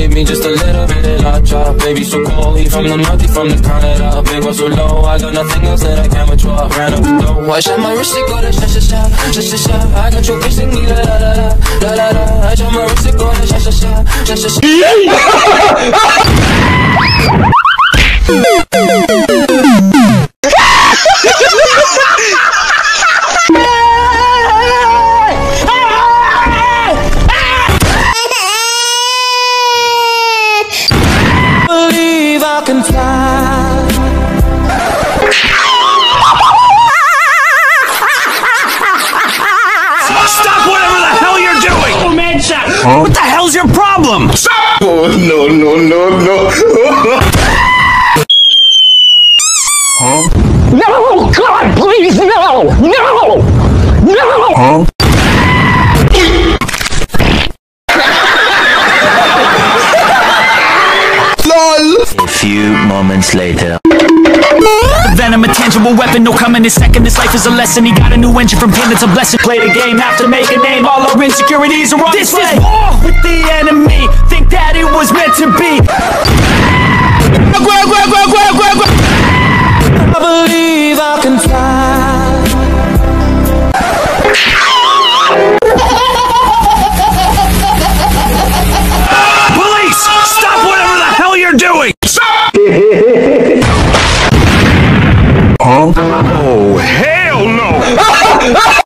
gave me just a little bit of la chop. Baby so cold, he from the north, he from the Canada. Big one so low, I got nothing else that I can withdraw. Ran up the dough, I shot my wrist, it go to sha-sha-sha, sha-sha-sha. I got you kissing me, la-la-la-la, la-la-la. I shot my wrist, it go to sha-sha-sha, sha-sha-sha. Believe I can fly. Stop whatever the hell you're doing! Oh, man, shot! Huh? What the hell's your problem? Stop! Oh, no, no, no, no. Huh? No! God, please, no! No! No! Huh? A few moments later. Venom, a tangible weapon, no coming in second. This life is a lesson. He got a new engine from pain, it's a blessing. Play the game, have to make a name. All our insecurities are on display. This is war with the enemy. Think that it was meant to be. I believe I can fly. Police! Stop whatever the hell you're doing! Stop! Huh? Oh, hell no!